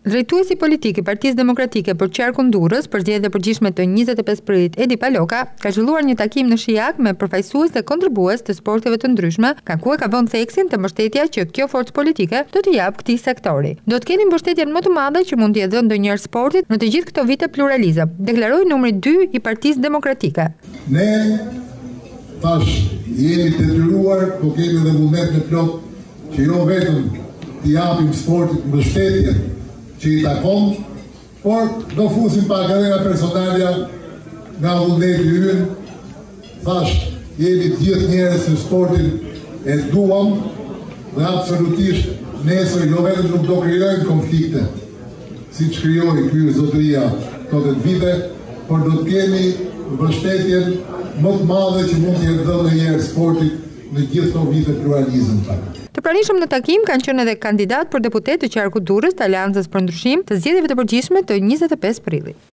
Drejtuesi politik i Partisë Demokratike për qarkun Durrës, për zgjedhjet e përgjithshme të 25 prillit, Edi Paloka, ka zhvilluar një takim në Shijak me përfaqësues dhe kontribues të sporteve të ndryshme, nga ku e ka vënë theksin të mbështetja që kjo forcë politike do të jap këtij sektori. Do të keni mbështetjen më të madhe që mund t'i dhënë ndonjëherë sportit në të gjithë këto vite pluralizëm, deklaroi numri 2 i Partisë Demokratike. Ne tash jemi detyruar, po kemi edhe vullnet në plot që jo vetëm t'i japim sportit mbështetjen që i takon, por do fusim pak edhe nga personalja, nga vullneti ynë. Thash, jemi gjithë njerëz që sportin e duam dhe absolutisht nesër jo vetëm nuk do krijojmë konflikte, si që krijoi ky zotëria këto vite, por do të kemi mbështetjen më të madhe që mund t'i jep ndonjëherë sportit në gjithë këto vite pluralizëm. Të pranishëm në takim kanë qenë edhe kandidat për deputet të qarkut Durrës të Aleancës për Ndryshim të zgjedhjeve të përgjithshme të 25 prillit.